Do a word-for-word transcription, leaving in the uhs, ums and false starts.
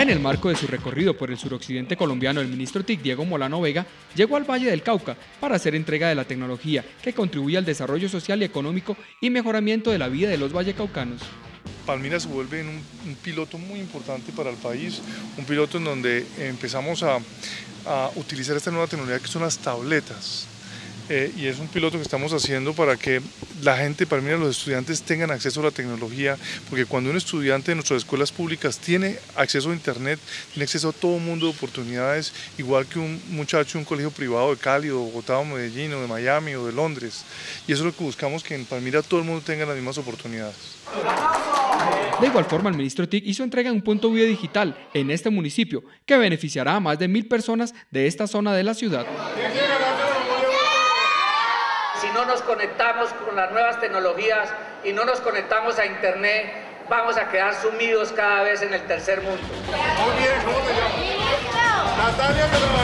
En el marco de su recorrido por el suroccidente colombiano, el ministro T I C, Diego Molano Vega, llegó al Valle del Cauca para hacer entrega de la tecnología que contribuye al desarrollo social y económico y mejoramiento de la vida de los vallecaucanos. Palmira se vuelve un, un piloto muy importante para el país, un piloto en donde empezamos a, a utilizar esta nueva tecnología que son las tabletas. Eh, y es un piloto que estamos haciendo para que la gente, Palmira, los estudiantes tengan acceso a la tecnología, porque cuando un estudiante de nuestras escuelas públicas tiene acceso a internet, tiene acceso a todo un mundo de oportunidades, igual que un muchacho de un colegio privado de Cali, o Bogotá, o Medellín, o de Miami, o de Londres. Y eso es lo que buscamos, que en Palmira todo el mundo tenga las mismas oportunidades. De igual forma, el ministro T I C hizo entrega de un punto vía digital en este municipio, que beneficiará a más de mil personas de esta zona de la ciudad. Si no nos conectamos con las nuevas tecnologías y no nos conectamos a internet, vamos a quedar sumidos cada vez en el tercer mundo. Muy bien, ¿cómo te llamas? Natalia.